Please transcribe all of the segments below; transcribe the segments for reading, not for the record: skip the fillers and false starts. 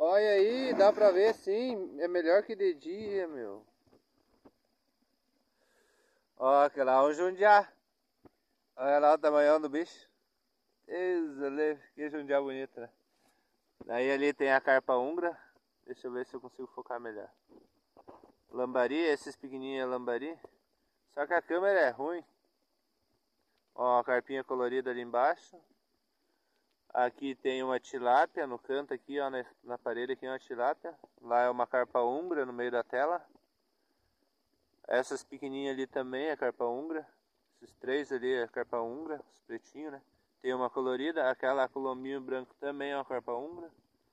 Olha aí, dá pra ver sim. É melhor que de dia, meu. Ó, aquele lá é um jundiá. Olha lá o tamanhão do bicho. Que jundiá bonito, né? Daí ali tem a carpa húngara. Deixa eu ver se eu consigo focar melhor. Lambari, esses pequenininhos é lambari. Só que a câmera é ruim. Ó, a carpinha colorida ali embaixo. Aqui tem uma tilápia no canto aqui, ó, na parede aqui é uma tilápia. Lá é uma carpa húngara no meio da tela. Essas pequenininhas ali também é carpa húngara. Esses três ali é carpa húngara, os pretinhos, né? Tem uma colorida, aquela com lombinho branco também é uma carpa húngara.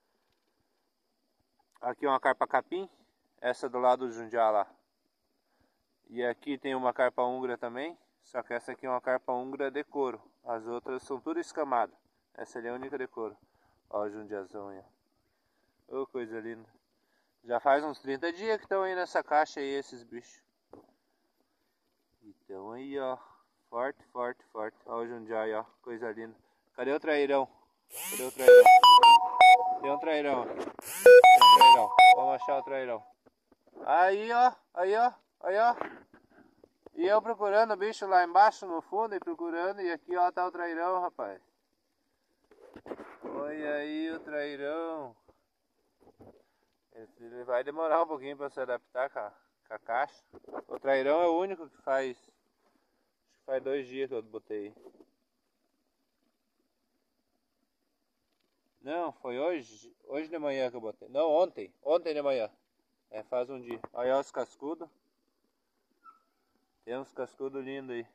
Aqui é uma carpa capim, essa do lado do jundiá lá. E aqui tem uma carpa húngara também, só que essa aqui é uma carpa húngara de couro. As outras são tudo escamadas. Essa ali é a única de couro. Ó o jundiazão aí. Ô, coisa linda. Já faz uns 30 dias que estão aí nessa caixa aí, esses bichos. Então aí, ó. Forte, forte, forte. Ó o jundiá aí, ó. Coisa linda. Cadê o trairão? Cadê o trairão? Tem um trairão aqui. Tem um trairão. Vamos achar o trairão. Aí, ó. Aí, ó. Aí, ó. E eu procurando o bicho lá embaixo no fundo e procurando. E aqui, ó, tá o trairão, rapaz. Olha aí o trairão. Ele vai demorar um pouquinho para se adaptar com a caixa. O trairão é o único que faz. Acho que faz 2 dias que eu botei. Não, foi hoje. Hoje de manhã que eu botei. Não, ontem. Ontem de manhã. É, faz um dia. Olha os cascudos. Tem uns cascudos lindos aí.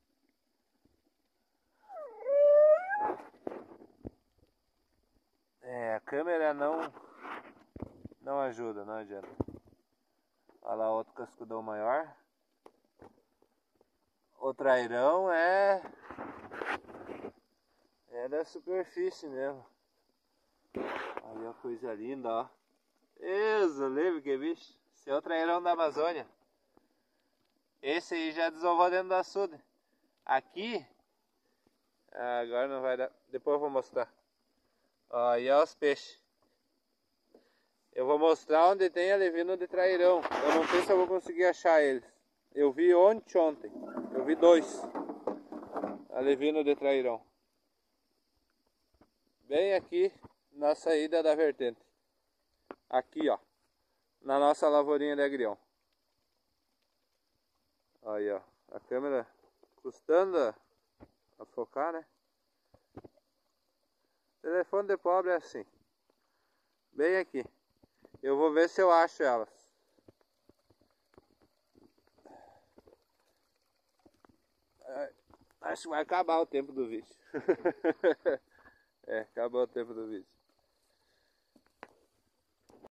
É, a câmera não ajuda, não adianta. Olha lá outro cascudão maior. O trairão é da superfície mesmo. Aí a coisa linda, ó. Isso, lembra que bicho? Esse é o trairão da Amazônia. Esse aí já desovou dentro do açude. Aqui, agora não vai dar. Depois eu vou mostrar. Ó, aí ó os peixes. Eu vou mostrar onde tem alevino de trairão. Eu não sei se eu vou conseguir achar eles. Eu vi ontem. Eu vi 2 alevino de trairão. Bem aqui na saída da vertente. Aqui, ó. Na nossa lavourinha de agrião. Aí, ó. A câmera custando a focar, né? Telefone de pobre é assim. Bem aqui. Eu vou ver se eu acho elas. Acho que vai acabar o tempo do vídeo. É, acabou o tempo do vídeo.